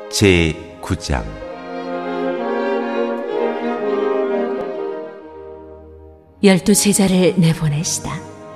제9장 열두 제자를 내보내시다.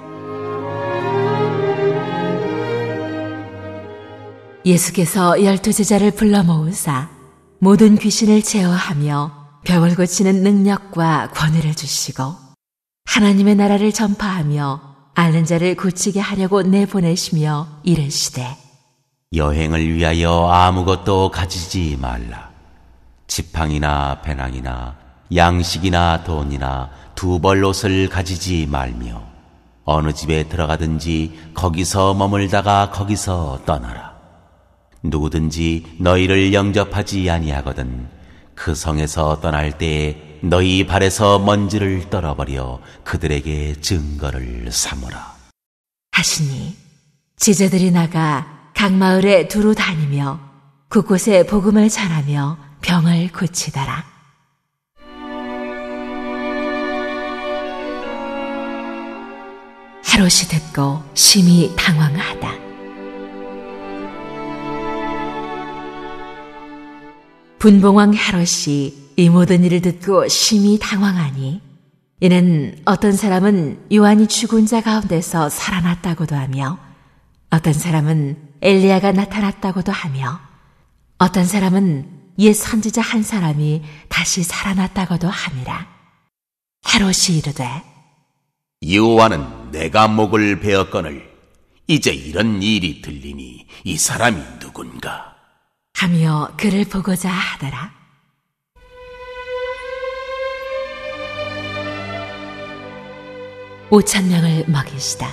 예수께서 열두 제자를 불러 모으사 모든 귀신을 제어하며 병을 고치는 능력과 권위를 주시고 하나님의 나라를 전파하며 앓는 자를 고치게 하려고 내보내시며 이르시되 여행을 위하여 아무것도 가지지 말라. 지팡이나 배낭이나 양식이나 돈이나 두 벌 옷을 가지지 말며 어느 집에 들어가든지 거기서 머물다가 거기서 떠나라. 누구든지 너희를 영접하지 아니하거든 그 성에서 떠날 때에 너희 발에서 먼지를 떨어버려 그들에게 증거를 삼으라 하시니 제자들이 나가 각 마을에 두루 다니며 곳곳에 복음을 전하며 병을 고치더라. 헤롯이 듣고 심히 당황하다. 분봉왕 헤롯이 이 모든 일을 듣고 심히 당황하니 이는 어떤 사람은 요한이 죽은 자 가운데서 살아났다고도 하며 어떤 사람은 엘리야가 나타났다고도 하며 어떤 사람은 옛 선지자 한 사람이 다시 살아났다고도 함이라. 헤롯이 이르되 요한은 내가 목을 베었거늘 이제 이런 일이 들리니 이 사람이 누군가 하며 그를 보고자 하더라. 오천 명을 먹이시다.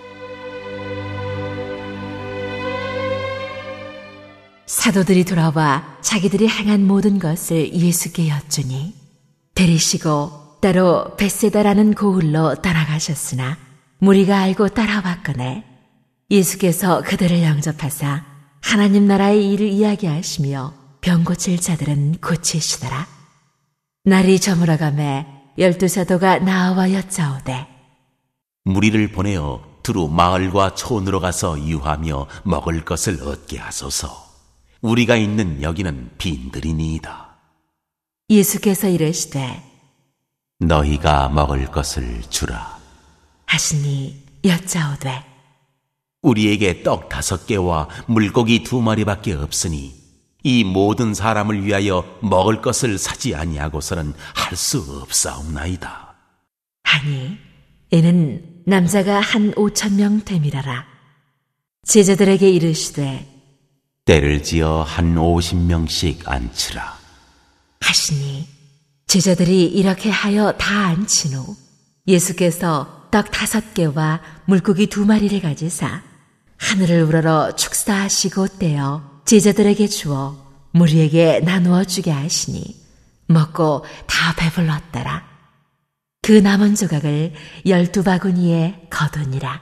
사도들이 돌아와 자기들이 행한 모든 것을 예수께 여쭈니 데리시고 따로 벳세다라는 고을로 떠나가셨으나 무리가 알고 따라왔거늘 예수께서 그들을 영접하사 하나님 나라의 일을 이야기하시며 병 고칠 자들은 고치시더라. 날이 저물어가매 열두 사도가 나와 여짜오되 무리를 보내어 두루 마을과 촌으로 가서 유하며 먹을 것을 얻게 하소서. 우리가 있는 여기는 빈들이니이다. 예수께서 이르시되 너희가 먹을 것을 주라 하시니 여짜오되 우리에게 떡 5개와 물고기 2마리밖에 없으니 이 모든 사람을 위하여 먹을 것을 사지 아니하고서는 할 수 없사옵나이다. 하니 이는 남자가 한 5,000명 됨이라라. 제자들에게 이르시되 때를 지어 한 50명씩 앉히라 하시니 제자들이 이렇게 하여 다 앉힌 후 예수께서 떡 5개와 물고기 2마리를 가지사 하늘을 우러러 축사하시고 떼어 제자들에게 주어 무리에게 나누어 주게 하시니 먹고 다 배불렀더라. 그 남은 조각을 12바구니에 거두니라.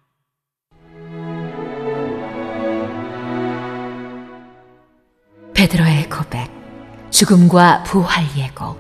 베드로의 고백, 죽음과 부활 예고.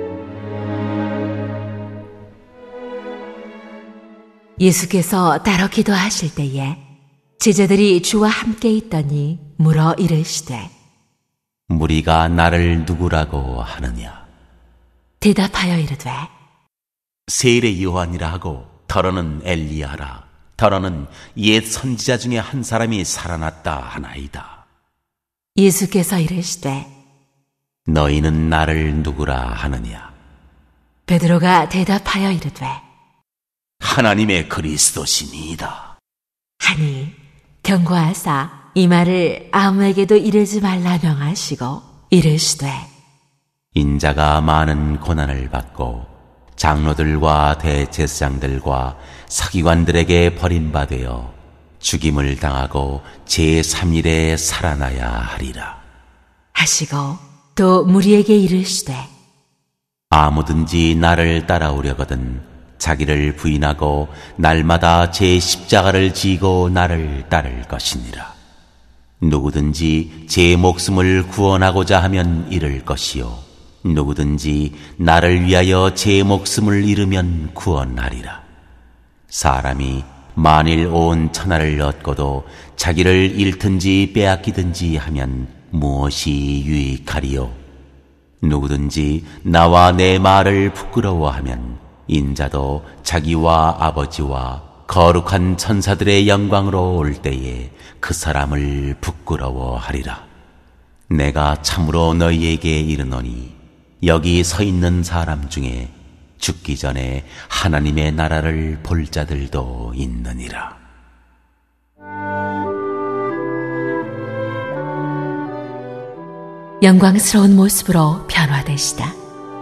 예수께서 따로 기도하실 때에 제자들이 주와 함께 있더니 물어 이르시되 무리가 나를 누구라고 하느냐? 대답하여 이르되 세례 요한이라 하고 더러는 엘리야라 더러는 옛 선지자 중에 한 사람이 살아났다 하나이다. 예수께서 이르시되 너희는 나를 누구라 하느냐? 베드로가 대답하여 이르되 하나님의 그리스도시니이다. 하니 경고하사 이 말을 아무에게도 이르지 말라 명하시고 이르시되 인자가 많은 고난을 받고 장로들과 대제사장들과 서기관들에게 버림받아 죽임을 당하고 제3일에 살아나야 하리라 하시고 또 무리에게 이르시되 아무든지 나를 따라오려거든 자기를 부인하고 날마다 제 십자가를 지고 나를 따를 것이니라. 누구든지 제 목숨을 구원하고자 하면 잃을 것이요 누구든지 나를 위하여 제 목숨을 잃으면 구원하리라. 사람이 만일 온 천하를 얻고도 자기를 잃든지 빼앗기든지 하면 무엇이 유익하리요? 누구든지 나와 내 말을 부끄러워하면 인자도 자기와 아버지와 거룩한 천사들의 영광으로 올 때에 그 사람을 부끄러워하리라. 내가 참으로 너희에게 이르노니 여기 서 있는 사람 중에 죽기 전에 하나님의 나라를 볼 자들도 있느니라. 영광스러운 모습으로 변화되시다.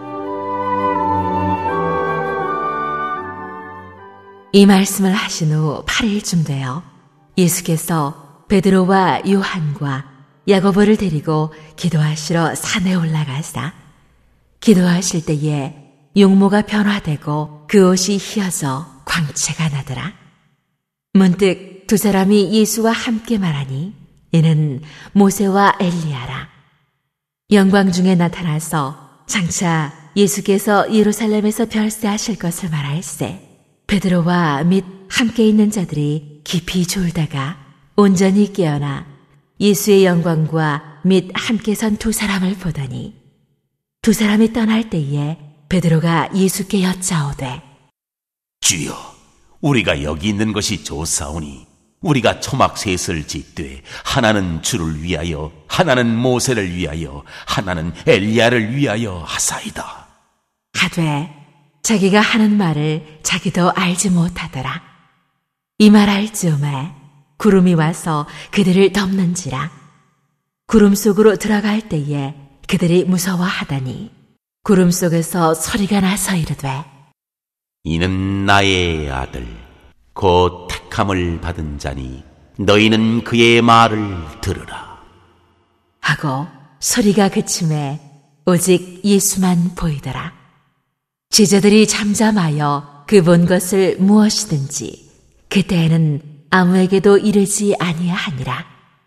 이 말씀을 하신 후 8일쯤 되어 예수께서 베드로와 요한과 야고보를 데리고 기도하시러 산에 올라가사 기도하실 때에 용모가 변화되고 그 옷이 휘어져 광채가 나더라. 문득 두 사람이 예수와 함께 말하니 이는 모세와 엘리야라. 영광 중에 나타나서 장차 예수께서 예루살렘에서 별세하실 것을 말할세 베드로와 및 함께 있는 자들이 깊이 졸다가 온전히 깨어나 예수의 영광과 및 함께 선 두 사람을 보더니 두 사람이 떠날 때에 베드로가 예수께 여짜오되 주여, 우리가 여기 있는 것이 좋사오니 우리가 초막 셋을 짓되 하나는 주를 위하여, 하나는 모세를 위하여, 하나는 엘리야를 위하여 하사이다. 하되 자기가 하는 말을 자기도 알지 못하더라. 이 말할 즈음에 구름이 와서 그들을 덮는지라. 구름 속으로 들어갈 때에 그들이 무서워하다니 구름 속에서 소리가 나서 이르되 이는 나의 아들 곧 택함을 받은 자니 너희는 그의 말을 들으라 하고 소리가 그침에 오직 예수만 보이더라. 제자들이 잠잠하여 그 본 것을 무엇이든지 그때에는 아무에게도 이르지 아니하니라.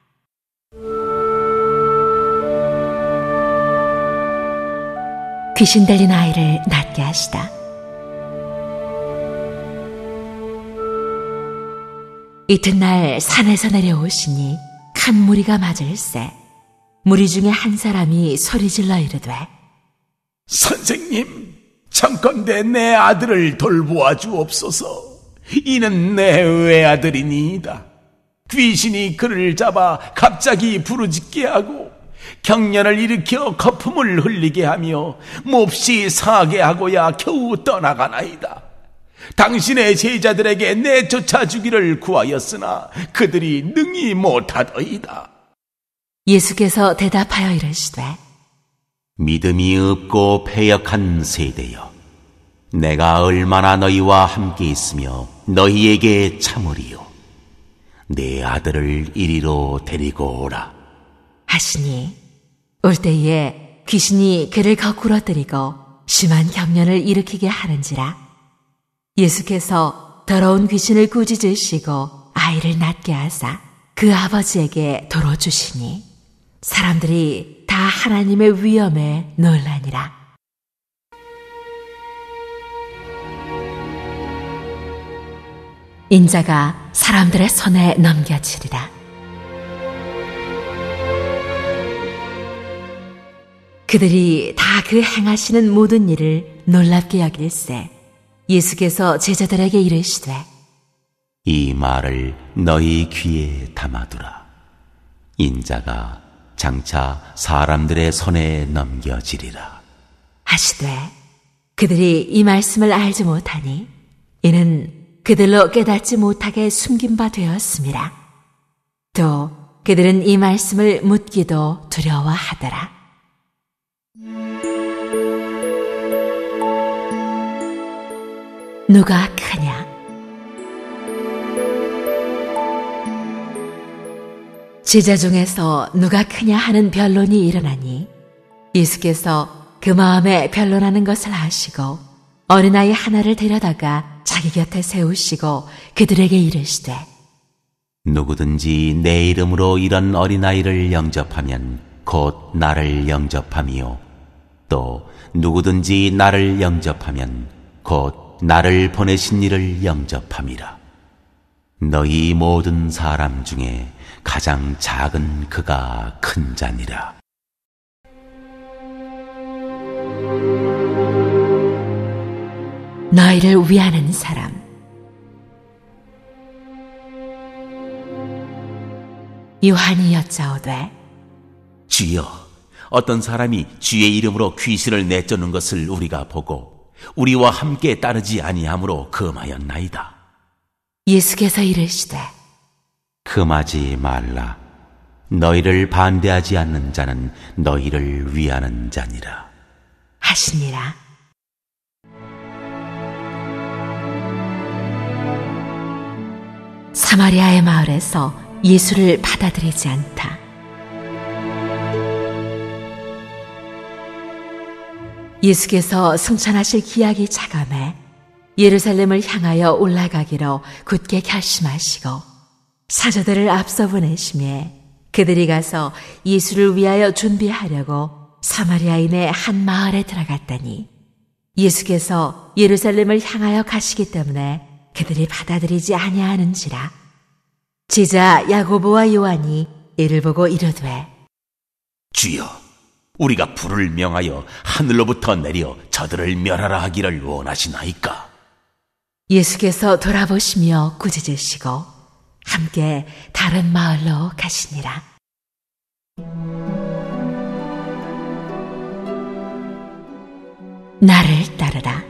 귀신 들린 아이를 낫게 하시다. 이튿날 산에서 내려오시니 큰 무리가 맞을세. 무리 중에 한 사람이 소리질러 이르되 선생님, 청컨대 내 아들을 돌보아 주옵소서. 이는 내 외아들이니이다. 귀신이 그를 잡아 갑자기 부르짖게 하고 경련을 일으켜 거품을 흘리게 하며 몹시 상하게 하고야 겨우 떠나가나이다. 당신의 제자들에게 내쫓아 주기를 구하였으나 그들이 능히 못하더이다. 예수께서 대답하여 이르시되 믿음이 없고 패역한 세대여 내가 얼마나 너희와 함께 있으며 너희에게 참으리요 내 아들을 이리로 데리고 오라 하시니 올 때에 귀신이 그를 거꾸로 때리고 심한 경련을 일으키게 하는지라. 예수께서 더러운 귀신을 꾸짖으시고 아이를 낫게 하사 그 아버지에게 도로 주시니 사람들이 다 하나님의 위엄에 놀라니라. 인자가 사람들의 손에 넘겨지리라. 그들이 다 그 행하시는 모든 일을 놀랍게 여길세 예수께서 제자들에게 이르시되 이 말을 너희 귀에 담아두라 인자가 장차 사람들의 손에 넘겨지리라 하시되 그들이 이 말씀을 알지 못하니 이는 그들로 깨닫지 못하게 숨긴 바 되었음이라. 또 그들은 이 말씀을 묻기도 두려워하더라. 누가 크냐? 제자 중에서 누가 크냐 하는 변론이 일어나니 예수께서 그 마음에 변론하는 것을 아시고 어린아이 하나를 데려다가 자기 곁에 세우시고 그들에게 이르시되 누구든지 내 이름으로 이런 어린아이를 영접하면 곧 나를 영접함이요 또 누구든지 나를 영접하면 곧 나를 보내신 이를 영접함이라. 너희 모든 사람 중에 가장 작은 그가 큰 자니라. 너희를 위하는 사람. 요한이 여짜오되, 주여, 어떤 사람이 주의 이름으로 귀신을 내쫓는 것을 우리가 보고 우리와 함께 따르지 아니함으로 금하였나이다. 예수께서 이르시되, 금하지 말라. 너희를 반대하지 않는 자는 너희를 위하는 자니라 하시니라. 사마리아의 마을에서 예수를 받아들이지 않다. 예수께서 승천하실 기약이 차감해 예루살렘을 향하여 올라가기로 굳게 결심하시고 사자들을 앞서 보내심에 그들이 가서 예수를 위하여 준비하려고 사마리아인의 한 마을에 들어갔더니 예수께서 예루살렘을 향하여 가시기 때문에 그들이 받아들이지 아니하는지라. 제자 야고보와 요한이 이를 보고 이르되, 주여, 우리가 불을 명하여 하늘로부터 내려 저들을 멸하라 하기를 원하시나이까? 예수께서 돌아보시며 꾸짖으시고 함께 다른 마을로 가시니라. 나를 따르라.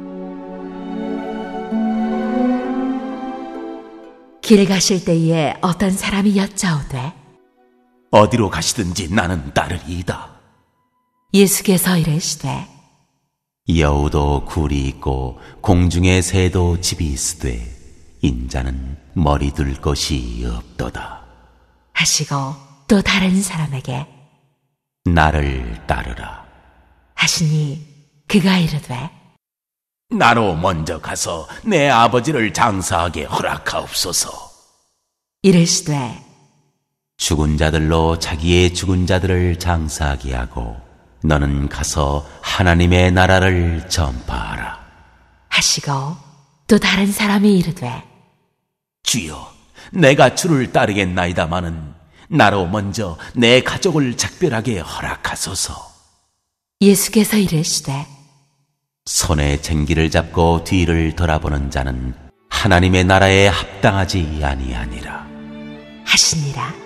길 가실 때에 어떤 사람이 여짜오되, 어디로 가시든지 나는 따르리이다. 예수께서 이르시되, 여우도 굴이 있고 공중의 새도 집이 있으되 인자는 머리 둘 곳이 없도다 하시고 또 다른 사람에게 나를 따르라 하시니 그가 이르되, 나로 먼저 가서 내 아버지를 장사하게 허락하옵소서. 이르시되, 죽은 자들로 자기의 죽은 자들을 장사하게 하고 너는 가서 하나님의 나라를 전파하라 하시고 또 다른 사람이 이르되, 주여, 내가 주를 따르겠나이다마는 나로 먼저 내 가족을 작별하게 허락하소서. 예수께서 이르시되, 손에 쟁기를 잡고 뒤를 돌아보는 자는 하나님의 나라에 합당하지 아니하니라 하시니라.